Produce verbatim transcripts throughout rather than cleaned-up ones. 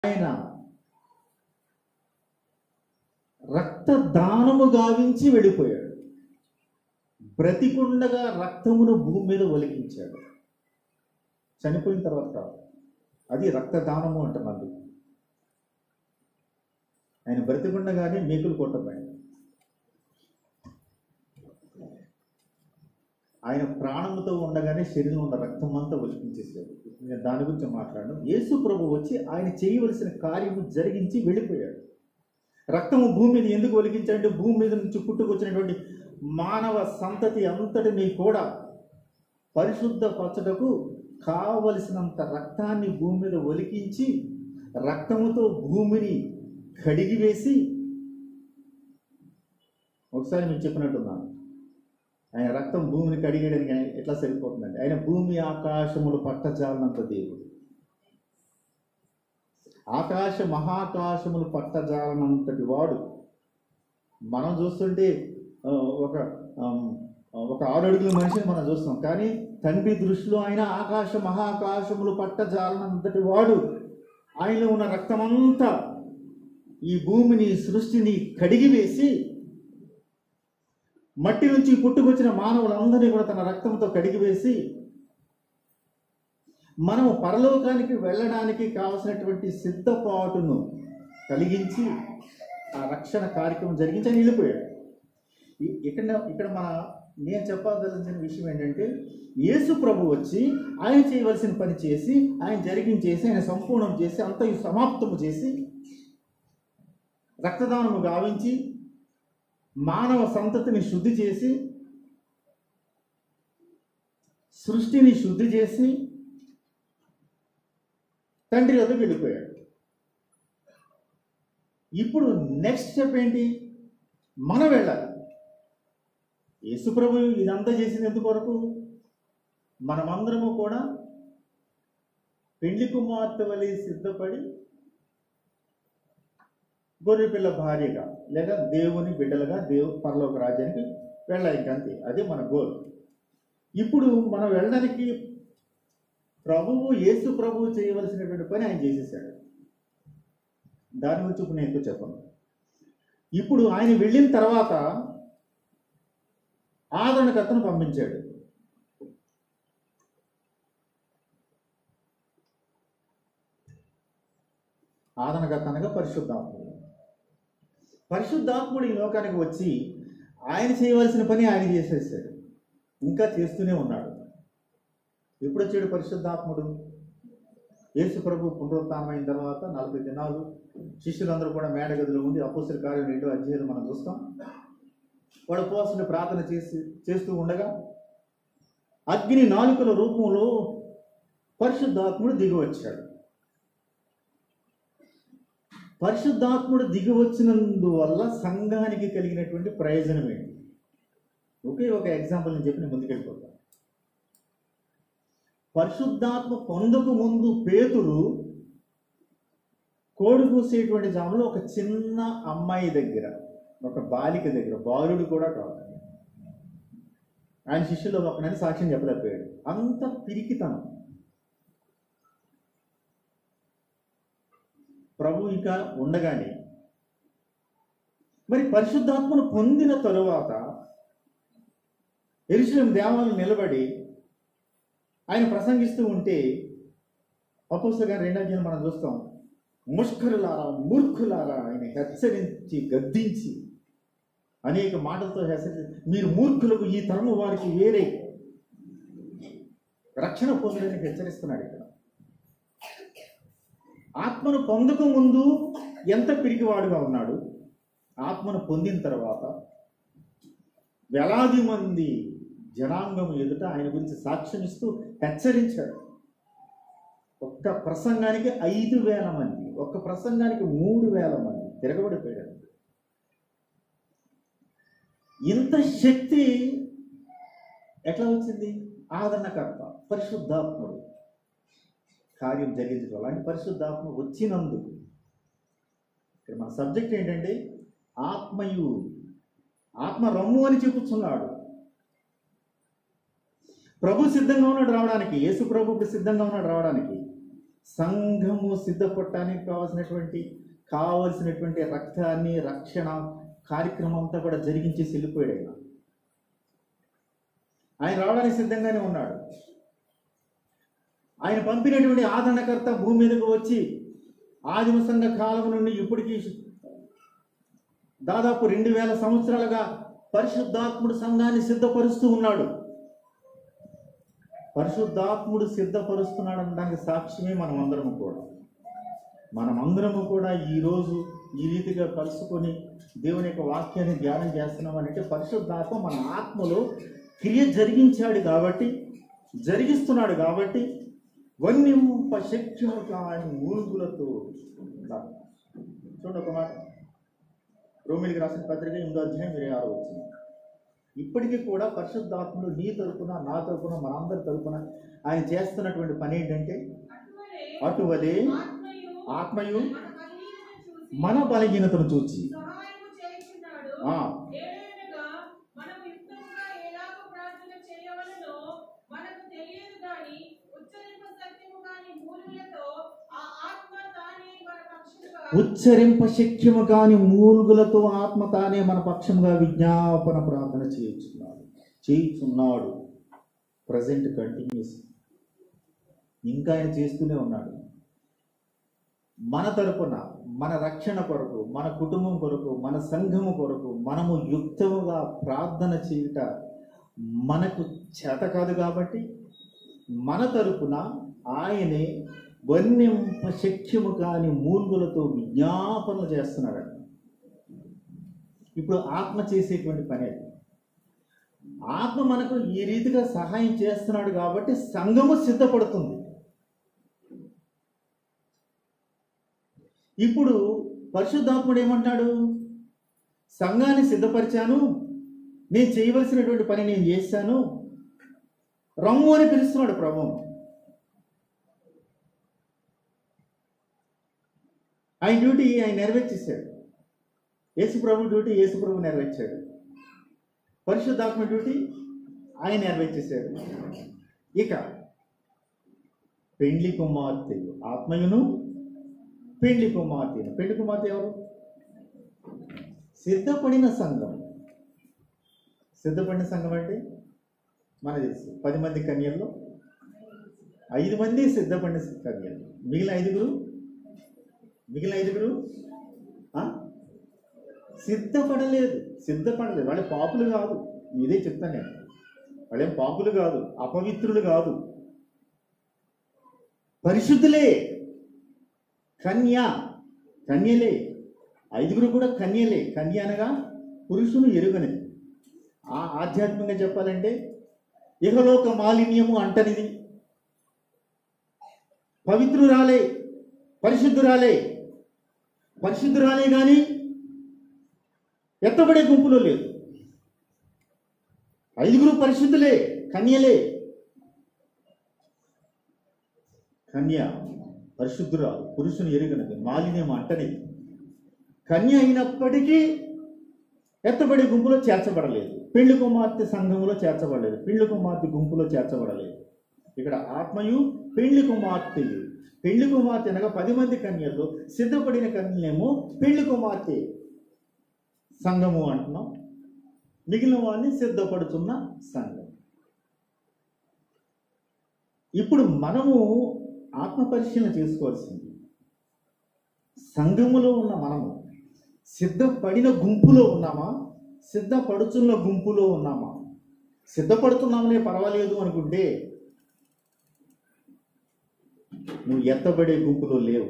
ఆయన రక్తదానము గావించి వెళ్ళిపోయాడు. బ్రతికుండగా రక్తమును భూమి మీద ఒలికించాడు. చనిపోయిన తర్వాత కాదు, అది రక్తదానము అంటున్నది. ఆయన బ్రతికుండగానే మేకులు కొట్టబడి ఆయన ప్రాణముతో ఉండగానే శరీరం ఉన్న రక్తం అంతా ఒలికించేసాడు. నేను దాని గురించి మాట్లాడను. యేసు ప్రభు వచ్చి ఆయన చేయవలసిన కార్యము జరిగించి వెళ్ళిపోయాడు. రక్తము భూమి మీద ఎందుకు ఒలికించాడంటే భూమి మీద నుంచి పుట్టుకొచ్చినటువంటి మానవ సంతతి అంతటిని కూడా పరిశుద్ధపరచుటకు కావలసినంత రక్తాన్ని భూమి మీద ఒలికించి రక్తముతో భూమిని కడిగివేసి, ఒకసారి మీకు చెప్పినట్టున్నాను, ఆయన రక్తం భూమిని కడిగేయడానికి ఎట్లా సరిపోతుందండి? ఆయన భూమి ఆకాశములు పట్టజాలనంత దేవుడు. ఆకాశ మహాకాశములు పట్టజాలనంతటి వాడు. మనం చూస్తుంటే ఒక ఒక ఆరు అడుగుల మనిషిని మనం చూస్తాం, కానీ తండ్రి దృష్టిలో ఆయన ఆకాశ మహాకాశములు పట్టజాలనంతటి వాడు. ఆయనలో ఉన్న రక్తమంతా ఈ భూమిని సృష్టిని కడిగివేసి మట్టి నుంచి పుట్టుకొచ్చిన మానవులందరినీ కూడా తన రక్తంతో కడిగివేసి మనము పరలోకానికి వెళ్ళడానికి కావలసినటువంటి సిద్ధపాటును కలిగించి ఆ రక్షణ కార్యక్రమం జరిగించి ఆయన వెళ్ళిపోయాడు. ఇక్కడ ఇక్కడ మన నేను చెప్పదలసిన విషయం ఏంటంటే, యేసు ప్రభు వచ్చి ఆయన చేయవలసిన పని చేసి ఆయన జరిగించేసి ఆయన సంపూర్ణం చేసి అంత సమాప్తము చేసి రక్తదానము గావించి మానవ సంతతిని శుద్ధి చేసి సృష్టిని శుద్ధి చేసి తండ్రి వద్దకు వెళ్ళిపోయాడు. ఇప్పుడు నెక్స్ట్ స్టెప్ ఏంటి? మనం వెళ్ళాలి. యేసు ప్రభు ఇదంతా చేసింది ఎందుకొరకు? మనమందరము కూడా పెళ్లి కుమార్తె వలె సిద్ధపడి గొర్రెపిల్ల భార్యగా లేక దేవుని బిడ్డలుగా దేవు పరలోక రాజ్యానికి వెళ్ళాలి. ఇంకంతే, అదే మన గోల్. ఇప్పుడు మనం వెళ్ళడానికి ప్రభువు యేసు ప్రభువు చేయవలసినటువంటి పని ఆయన చేసేసాడు. దాని గురించి ఇప్పుడు నేను ఎక్కువ చెప్పను. ఇప్పుడు ఆయన వెళ్ళిన తర్వాత ఆదరణకర్తను పంపించాడు. ఆదరణకర్త అనగా పరిశుద్ధాత్ముడు. పరిశుద్ధాత్ముడు ఈ లోకానికి వచ్చి ఆయన చేయవలసిన పని ఆయన చేసేసాడు, ఇంకా చేస్తూనే ఉన్నాడు. ఎప్పుడు వచ్చాడు పరిశుద్ధాత్ముడు? యేసు ప్రభు పునరుత్థానమైన తర్వాత నలభై దినాలు శిష్యులందరూ కూడా మేడగదిలో ఉండి అపోస్తల కార్యం రెండో అధ్యాయం మనం చూస్తాం. వాడు ఉపవాసుని ప్రార్థన చేసి చేస్తూ ఉండగా అగ్ని నాలుకల రూపంలో పరిశుద్ధాత్ముడు దిగి వచ్చాడు. పరిశుద్ధాత్ముడు దిగి వచ్చినందువల్ల సంఘానికి కలిగినటువంటి ప్రయోజనం ఏంటి? ఒకే ఒక ఎగ్జాంపుల్ నేను చెప్పి నేను ముందుకెళ్ళిపోతాను. పరిశుద్ధాత్మ పొందకు ముందు పేతురు కోడి కూసేటువంటి జాములో ఒక చిన్న అమ్మాయి దగ్గర, ఒక బాలిక దగ్గర, బాలుడు కూడా కాదు, ఆయన శిష్యుల్లో ఒకనని సాక్ష్యం చెప్పలేకపోయాడు. అంత పిరికితనం. ప్రభు ఇంకా ఉండగానే మరి పరిశుద్ధాత్మను పొందిన తరువాత యెరూషలేము దేవాలయంలో నిలబడి ఆయన ప్రసంగిస్తూ ఉంటే అపోస్తలుల కార్యం రెండో అధ్యాయం మనం చూస్తాం. ముష్కరులారా, మూర్ఖులారా ఆయన హెచ్చరించి గద్దించి అనేక మాటలతో హెచ్చరించి, మీరు మూర్ఖులకు, ఈ తరము వారికి వేరే రక్షణ పొందడానికి హెచ్చరిస్తున్నాడు. ఇక్కడ ఆత్మను పొందక ముందు ఎంత పిరికివాడుగా ఉన్నాడు, ఆత్మను పొందిన తర్వాత వేలాది మంది జనాంగం ఎదుట ఆయన గురించి సాక్ష్యం ఇస్తూ హెచ్చరించాడు. ఒక్క ప్రసంగానికి ఐదు వేల మంది, ఒక్క ప్రసంగానికి మూడు వేల మంది తిరగబడిపోయారు. ఇంత శక్తి ఎట్లా వచ్చింది? ఆదరణకర్త పరిశుద్ధాత్ముడు కార్యం జరిగించడం. అలాంటి పరిశుద్ధాత్మ వచ్చినందుకు ఇక్కడ మన సబ్జెక్ట్ ఏంటంటే ఆత్మయు, ఆత్మ రమ్ము అని చెప్పుచున్నాడు. ప్రభు సిద్ధంగా ఉన్నాడు రావడానికి, యేసు ప్రభు సిద్ధంగా ఉన్నాడు రావడానికి. సంఘము సిద్ధపడటానికి కావాల్సినటువంటి కావలసినటువంటి రక్తాన్ని రక్షణ కార్యక్రమం అంతా కూడా జరిగించేసి వెళ్ళిపోయాడు. ఆయన ఆయన రావడానికి సిద్ధంగానే ఉన్నాడు. ఆయన పంపినటువంటి ఆదరణకర్త భూమి మీదకు వచ్చి ఆదిమ సంఘ కాలం నుండి ఇప్పటికీ దాదాపు రెండు వేల సంవత్సరాలుగా పరిశుద్ధాత్ముడు సంఘాన్ని సిద్ధపరుస్తూ ఉన్నాడు. పరిశుద్ధాత్ముడు సిద్ధపరుస్తున్నాడు అనడానికి సాక్ష్యమే మనమందరము కూడా. మనమందరము కూడా ఈరోజు ఈ రీతిగా కలుసుకొని దేవుని యొక్క వాక్యాన్ని ధ్యానం చేస్తున్నామనంటే పరిశుద్ధాత్మ మన ఆత్మలో క్రియ జరిగించాడు కాబట్టి, జరిగిస్తున్నాడు కాబట్టి వన్నింప శక్యము కాని మూలుగులతో. చూడండి ఒక మాట, రోమిలికి రాసిన పత్రిక ఎనిమిదో అధ్యాయం ఇరవై ఆరు వచ్చింది. ఇప్పటికీ కూడా పరిశుద్ధాత్ముడు నీ తరపున నా తరపున మనందరి తరపున ఆయన చేస్తున్నటువంటి పని ఏంటంటే, అటువలే ఆత్మయు మన బలహీనతను చూచి ఉచ్చరింప శక్యము కాని మూలుగులతో ఆత్మ తానే మన పక్షముగా విజ్ఞాపన ప్రార్థన చేయుచున్నాడు చేయుచున్నాడు ప్రజెంట్ కంటిన్యూస్. ఇంకా ఆయన చేస్తూనే ఉన్నాడు. మన తరపున, మన రక్షణ కొరకు, మన కుటుంబం కొరకు, మన సంఘము కొరకు మనము యుక్తముగా ప్రార్థన చేయుట మనకు చేత కాదు కాబట్టి మన తరపున ఆయనే వన్నింప శక్యము కాని మూలుగులతో విజ్ఞాపనలు చేస్తున్నాడు. ఇప్పుడు ఆత్మ చేసేటువంటి పని అది. ఆత్మ మనకు ఈ రీతిగా సహాయం చేస్తున్నాడు కాబట్టి సంఘము సిద్ధపడుతుంది. ఇప్పుడు పరిశుద్ధాత్ముడు ఏమంటాడు? సంఘాన్ని సిద్ధపరిచాను, నేను చేయవలసినటువంటి పని నేను చేశాను, రమ్ము అని పిలుస్తున్నాడు ప్రభువు. ఆయన డ్యూటీ ఆయన నెరవేర్చేశాడు. యేసు ప్రభు డ్యూటీ యేసు ప్రభు నెరవేర్చాడు. పరిశుద్ధాత్మ డ్యూటీ ఆయన నెరవేర్చేశాడు. ఇక పెండ్లి కుమార్తె ఆత్మయును పెండ్లి కుమార్తెను. పెండ్లి కుమార్తె ఎవరు? సిద్ధపడిన సంఘం. సిద్ధపడిన సంఘం అంటే మన తెలుసు, పది మంది కన్యల్లో ఐదు మంది సిద్ధపడిన కన్యలు, మిగిలిన ఐదుగురు మిగిలిన ఐదుగురు సిద్ధపడలేదు. సిద్ధపడలేదు వాళ్ళే పాపులు కాదు. ఇదే చెప్తాను నేను. వాళ్ళేం పాపులు కాదు, అపవిత్రులు కాదు, పరిశుద్ధులే, కన్య కన్యలే. ఐదుగురు కూడా కన్యలే. కన్య అనగా పురుషుని ఎరుగనిది. ఆ ఆధ్యాత్మికంగా చెప్పాలంటే ఇహలోక మాలిన్యము అంటనిది, పవిత్రురాలే, పరిశుద్ధురాలే. పరిశుద్ధురాలే కానీ ఎత్తబడే గుంపులో లేదు. ఐదుగురు పరిశుద్ధులే, కన్యలే. కన్య పరిశుద్ధురాలు, పురుషుని ఎరుగనది, మాలిన్యం అంటనిది. కన్య అయినప్పటికీ ఎత్తబడే గుంపులో చేర్చబడలేదు. పెళ్లి కుమార్తె సంఘములో చేర్చబడలేదు. పెళ్లి కుమార్తె గుంపులో చేర్చబడలేదు. ఇక్కడ ఆత్మయు పెళ్లి కుమార్తెయు. పెళ్లి కుమార్తె అనగా పది మంది కన్యల్లో సిద్ధపడిన కన్యలేమో పెళ్లి కుమార్తె సంఘము అంటున్నాం. మిగిలిన వారిని సిద్ధపడుతున్న సంఘం. ఇప్పుడు మనము ఆత్మ పరిశీలన చేసుకోవాల్సింది. సంఘములో ఉన్న మనము సిద్ధపడిన గుంపులో ఉన్నామా, సిద్ధపడుతున్న గుంపులో ఉన్నామా? సిద్ధపడుతున్నామనే పర్వాలేదు అనుకుంటే నువ్వు ఎత్తబడే గుంపులో లేవు.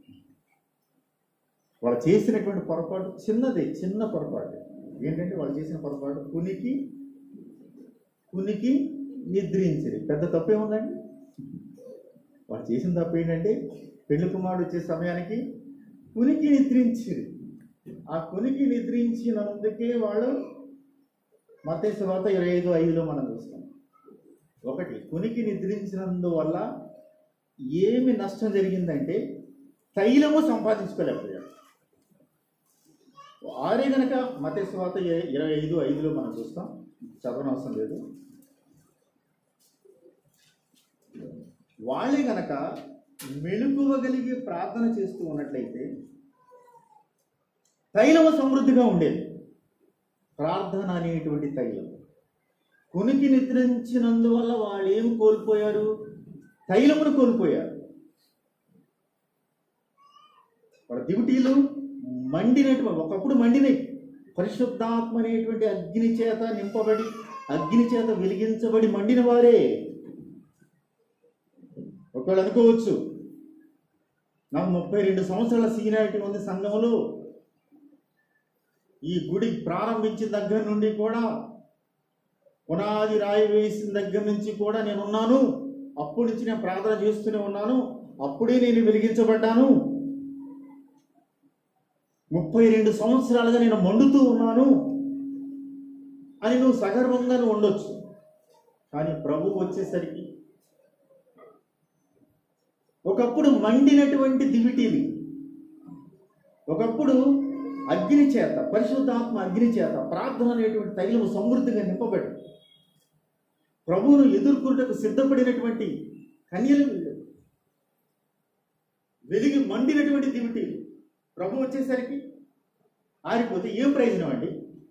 వాళ్ళు చేసినటువంటి పొరపాటు చిన్నదే, చిన్న పొరపాటు. ఏంటంటే వాళ్ళు చేసిన పొరపాటు కునికి కునికి నిద్రించరు. పెద్ద తప్పేముందండి? వాళ్ళు చేసిన తప్పు ఏంటంటే పెళ్లి కుమారుడు వచ్చే సమయానికి కునికి నిద్రించిరు. ఆ కునికి నిద్రించినందుకే వాళ్ళు మత్తయి సువార్త ఇరవై ఐదు ఐదులో మనం చూస్తాం. ఒకటి, కునికి నిద్రించినందువల్ల ఏమి నష్టం జరిగిందంటే తైలము సంపాదించుకోలేకపోయాడు. ఆరే గనక మత్తయి సువార్త ఇరవై ఐదు ఐదులో మనం చూస్తాం. చదవనవసరం లేదు. వాళ్ళే గనక మెలుకువగలిగి ప్రార్థన చేస్తూ ఉన్నట్లయితే తైలము సమృద్ధిగా ఉండేది. ప్రార్థన అనేటువంటి తైలం కొనికి నిద్రించినందువల్ల వాళ్ళు ఏం కోల్పోయారు? తైలమును కోల్పోయారు. వాళ్ళ దివిటీలు మండినటువంటి, ఒకప్పుడు మండినవి, పరిశుద్ధాత్మ అనేటువంటి అగ్ని చేత నింపబడి అగ్ని చేత వెలిగించబడి మండిన వారే. ఒకవేళ అనుకోవచ్చు, నాకు ముప్పై రెండు సంవత్సరాల సీనియారిటీ ఉంది సంఘంలో, ఈ గుడి ప్రారంభించిన దగ్గర నుండి కూడా, పునాది రాయి వేసిన దగ్గర నుంచి కూడా నేను ఉన్నాను, అప్పటి నుంచి నేను ప్రార్థన చేస్తూనే ఉన్నాను, అప్పుడే నేను వెలిగించబడ్డాను, ముప్పై రెండు సంవత్సరాలుగా నేను మండుతూ ఉన్నాను అని నువ్వు సగర్వంగా నువ్వు ఉండొచ్చు. కానీ ప్రభువు వచ్చేసరికి ఒకప్పుడు మండినటువంటి దివిటీలు ఒకప్పుడు అగ్ని చేత, పరిశుద్ధాత్మ అగ్ని చేత ప్రార్థన అనేటువంటి తైలము సమృద్ధిగా నింపబడి ప్రభువును ఎదుర్కొంటకు సిద్ధపడినటువంటి కన్యలు వెలిగి మండినటువంటి దివిటీలు ప్రభు వచ్చేసరికి ఆరిపోతే ఏం ప్రయోజనం అండి?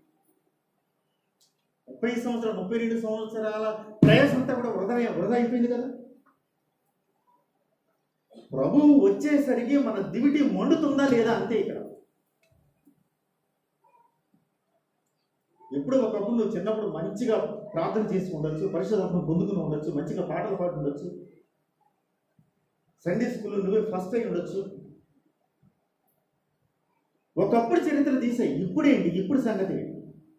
ముప్పై సంవత్సరాలు ముప్పై రెండు సంవత్సరాల ప్రయాసం అంతా కూడా వృధా వృధా అయిపోయింది కదా. ప్రభువు వచ్చేసరికి మన దివిటి మండుతుందా లేదా అంతే. ఇక్కడ ఎప్పుడు ఒకప్పుడు నువ్వు చిన్నప్పుడు మంచిగా ప్రార్థన చేసి ఉండొచ్చు, పరిశుద్ధాత్మను పొందుకుని ఉండొచ్చు, మంచిగా పాటలు పాడి ఉండొచ్చు, సండే స్కూల్లో నువ్వే ఫస్ట్ అయి ఉండొచ్చు. ఒకప్పుడు చరిత్ర తీసాయి, ఇప్పుడేంటి? ఇప్పుడు సంగతి ఏంటి?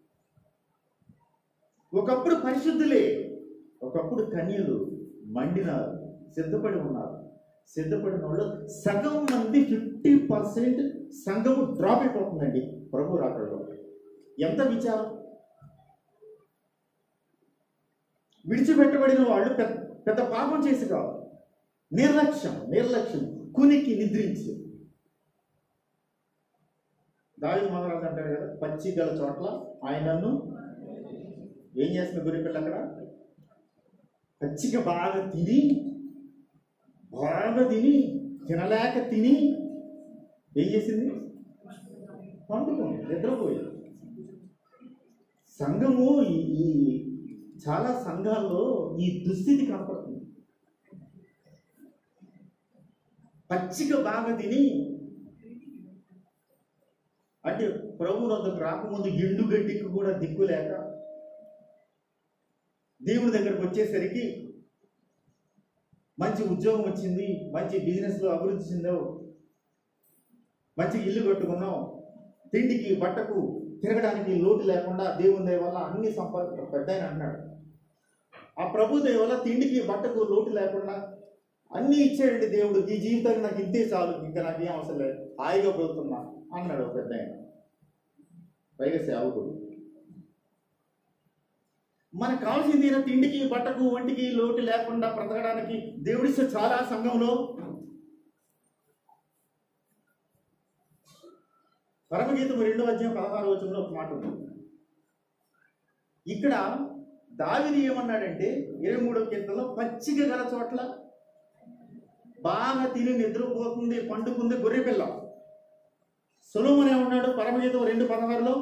ఒకప్పుడు పరిశుద్ధులే, ఒకప్పుడు కన్యలు మండినారు, సిద్ధపడి ఉన్నారు. సిద్ధపడిన వాళ్ళు సగం మంది, ఫిఫ్టీ పర్సెంట్ సంఘము డ్రాప్ అయిపోతుందండి ప్రభు రాకడలో. ఎంత విచారం! విడిచిపెట్టబడిన వాళ్ళు పెద్ద పెద్ద పాపం చేసి కావాలి, నిర్లక్ష్యం నిర్లక్ష్యం కునికి నిద్రించి. దావీదు మహారాజు అంటారు కదా, పచ్చి గల చోట్ల ఆయనను ఏం చేసిన గొర్రెపిల్ల అక్కడ పచ్చిక బాగా తిని బాగా తిని తినలేక తిని ఏం చేసింది? పండుకుంది, నిద్రపోయింది. సంఘము ఈ చాలా సంఘాల్లో ఈ దుస్థితి కనపడుతుంది. పచ్చిక బాగా తిని, అంటే ప్రభు వద్దకు రాకముందు ఎండు గడ్డికి కూడా దిక్కు లేక దేవుడి దగ్గరకు వచ్చేసరికి మంచి ఉద్యోగం వచ్చింది, మంచి బిజినెస్లో అభివృద్ధి చెందావు, మంచి ఇల్లు కట్టుకున్నావు, తిండికి బట్టకు తిరగడానికి లోటు లేకుండా దేవుని దయ వల్ల అన్ని సంపాదించ పెద్ద ఆయన అన్నాడు. ఆ ప్రభు దయ వల్ల తిండికి బట్టకు లోటు లేకుండా అన్నీ ఇచ్చాడండి దేవుడు, ఈ జీవితానికి నాకు ఇంతే చాలు, ఇంకా నాకేం అవసరం లేదు, హాయిగా పోతున్నా అన్నాడు పెద్ద ఆయన, పైగా సేవకుడు. మనకు కావాల్సింది తిండికి బట్టకు వంటికి లోటు లేకుండా బ్రతకడానికి దేవుడిస్తే చాలా సంఘంలో. పరమగీతం రెండో అధ్యాయం పదహారు వచనంలో ఒక మాట ఉంది. ఇక్కడ దావీదు ఏమన్నాడంటే ఇరవై మూడవ కీర్తనలో, పచ్చిక గల చోట్ల బాగా తిని నిద్రపోతుంది, పండుకుంది గొర్రెపిల్ల. సొలొమోను ఏమన్నాడు పరమగీతం రెండు పదహారులో?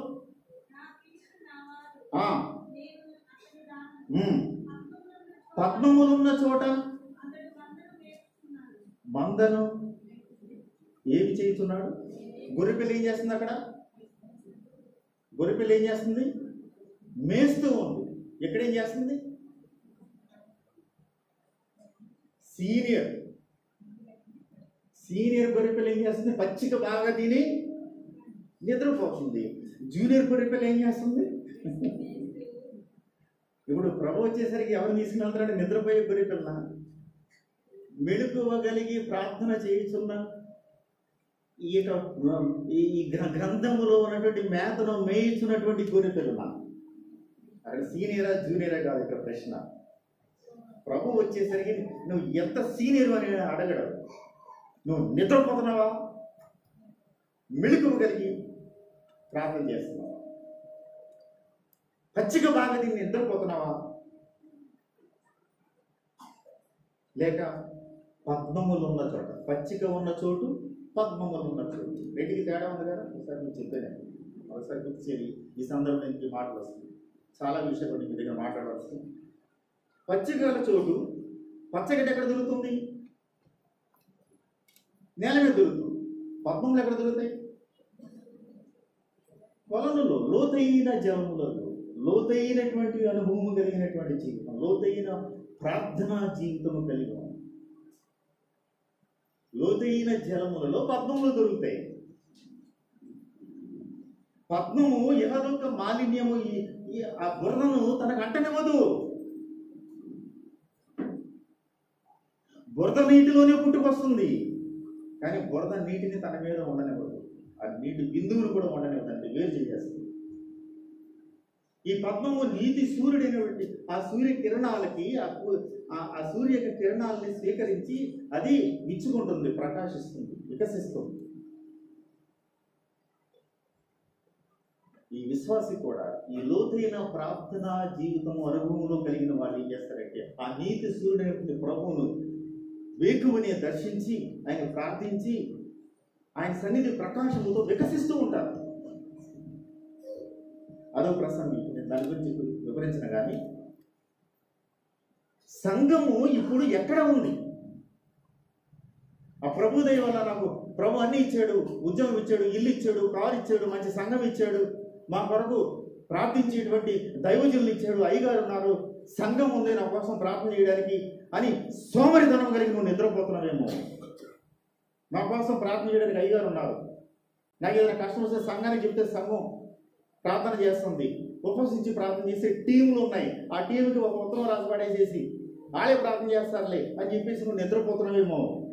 పద్మములున్న చోట మందను ఏమి చేస్తున్నాడు? గొర్రెపిల్ల ఏం చేస్తుంది? అక్కడ గొర్రెపిల్ల ఏం చేస్తుంది? మేస్తూ ఉంది. ఎక్కడేం చేస్తుంది? సీనియర్ సీనియర్ గొర్రెపిల్ల ఏం చేస్తుంది? పచ్చిక బాగా తిని నిద్రపోతుంది. జూనియర్ గొర్రెపిల్ల ఏం చేస్తుంది? ఇప్పుడు ప్రభు వచ్చేసరికి ఎవరు తీసుకుని వెళ్తారంటే నిద్రపోయే గొర్రెపిల్ల. మెళుకువగలిగి ప్రార్థన చేయుచున్న ఈ ఈ గ్రంథములో ఉన్నటువంటి మేతను మేయిస్తున్నటువంటి గొర్రెపిల్ల. అక్కడ సీనియరా జూనియరా కాదు ఇక్కడ ప్రశ్న. ప్రభు వచ్చేసరికి నువ్వు ఎంత సీనియర్ అని అడగడం. నువ్వు నిద్రపోతున్నావా? మెళుకువగలిగి ప్రార్థన చేస్తున్నావా? పచ్చిక బాగా దీన్ని నిద్రపోతున్నావా? లేక పద్మములు ఉన్న చోట. పచ్చిక ఉన్న చోటు, పద్మములు ఉన్న చోటు, రెండుకి తేడా ఉంది కదా. ఒకసారి మీకు చెప్పాను, ఒకసారి గుర్తు చేయాలి. ఈ సందర్భంలో ఇంటికి మాటలు వస్తుంది, చాలా విషయాలు మీ దగ్గర మాట్లాడవలసింది. పచ్చికల చోటు, పచ్చగడ్డ ఎక్కడ దొరుకుతుంది? నేల మీద దొరుకుతుంది. పద్మములు ఎక్కడ దొరుకుతాయి? పొలంలో, లోతైన జలములలో, లోతైనటువంటి అనుభవం కలిగినటువంటి జీవితం, లోతైన ప్రార్థనా జీవితము కలిగి ఉంది. లోతైన జలములలో పద్మములు దొరుకుతాయి. పద్మము ఎహదొక మాలిన్యము ఈ ఆ బురదను తనకు అంటనివ్వదు. బురద నీటిలోనే పుట్టుకొస్తుంది, కానీ బురద నీటిని తన మీద ఉండనివ్వదు. ఆ నీటి బిందువులు కూడా ఉండనివ్వదండి, వేరు చేసేస్తుంది. ఈ పద్మము నీతి సూర్యుడైనటువంటి ఆ సూర్య కిరణాలకి ఆ సూర్య కిరణాలని స్వీకరించి అది విచ్చుకుంటుంది, ప్రకాశిస్తుంది, వికసిస్తుంది. ఈ విశ్వాసి కూడా ఈ లోతైన ప్రార్థనా జీవితము అనుభవంలో కలిగిన వాళ్ళు ఏం చేస్తారంటే ఆ నీతి సూర్యుడైనటువంటి ప్రభువును వేకువనే దర్శించి ఆయన ప్రార్థించి ఆయన సన్నిధి ప్రకాశముతో వికసిస్తూ ఉంటారు. అదో ప్రసంగం, నేను దాని గురించి వివరించిన కానీ సంఘము ఇప్పుడు ఎక్కడ ఉంది? ఆ ప్రభు దయ వల్ల నాకు ప్రభు అన్ని ఇచ్చాడు, ఉద్యోగం ఇచ్చాడు, ఇల్లు ఇచ్చాడు, కారు ఇచ్చాడు, మంచి సంఘం ఇచ్చాడు, మా కొరకు ప్రార్థించేటువంటి దైవజనులు ఇచ్చాడు, అయ్యగారు ఉన్నారు, సంఘం ఉంది నా కోసం ప్రార్థన చేయడానికి అని సోమరితనం కలిగి నువ్వు నిద్రపోతున్నావేమో. మా కోసం ప్రార్థన చేయడానికి అయ్యగారు ఉన్నారు, నాకు ఏదైనా కష్టం వస్తే సంఘానికి చెప్తే సంఘం ప్రార్థన చేస్తుంది, ఉపవసించి ప్రార్థన చేసే టీములు ఉన్నాయి, ఆ టీంకి ఒక ఉత్తరం రాసి పడేసేసి వాళ్ళే ప్రార్థన చేస్తారులే అని చెప్పేసి నువ్వు నిద్రపోతున్నావేమో.